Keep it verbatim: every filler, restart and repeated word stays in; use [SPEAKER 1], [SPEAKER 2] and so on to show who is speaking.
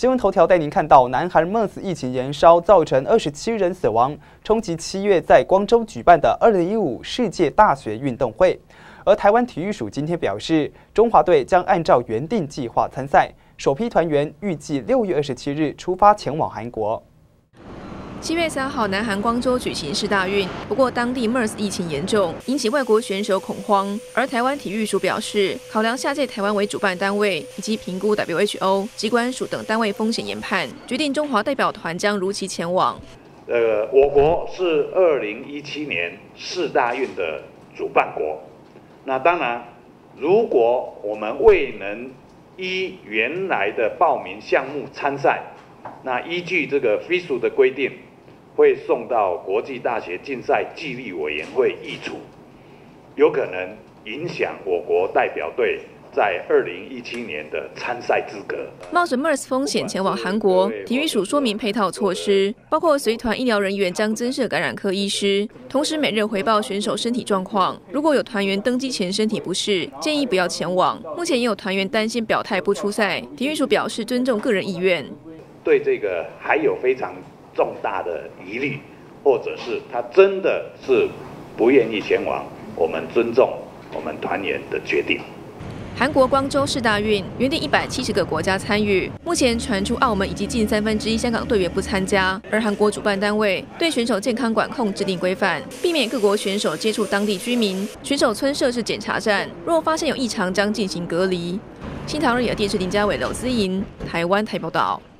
[SPEAKER 1] 新闻头条带您看到，南韩 MERS 疫情延烧，造成二十七人死亡，冲击七月在光州举办的二零一五世界大学运动会。而台湾体育署今天表示，中华队将按照原定计划参赛，首批团员预计六月二十七日出发前往韩国。
[SPEAKER 2] 七月三号，南韩光州举行世大运，不过当地 MERS 疫情严重，引起外国选手恐慌。而台湾体育署表示，考量下届台湾为主办单位，以及评估 W H O、疾管署等单位风险研判，决定中华代表团将如期前往。
[SPEAKER 3] 呃，我国是二零一七年世大运的主办国，那当然，如果我们未能依原来的报名项目参赛，那依据这个 F I S U 的规定。 会送到国际大学竞赛纪律委员会议处，有可能影响我国代表队在二零一七年的参赛资格。
[SPEAKER 2] 冒着 MERS 风险前往韩国，体育署说明配套措施，包括随团医疗人员将增设感染科医师，同时每日回报选手身体状况。如果有团员登机前身体不适，建议不要前往。目前也有团员担心表态不出赛，体育署表示尊重个人意愿。
[SPEAKER 3] 对这个还有非常 重大的疑虑，或者是他真的是不愿意前往，我们尊重我们团员的决定。
[SPEAKER 2] 韩国光州世大运原定一百七十个国家参与，目前传出澳门以及近三分之一香港队员不参加，而韩国主办单位对选手健康管控制定规范，避免各国选手接触当地居民。选手村设置检查站，若发现有异常将进行隔离。新唐人亚电视林家伟、娄思莹，台湾台报道。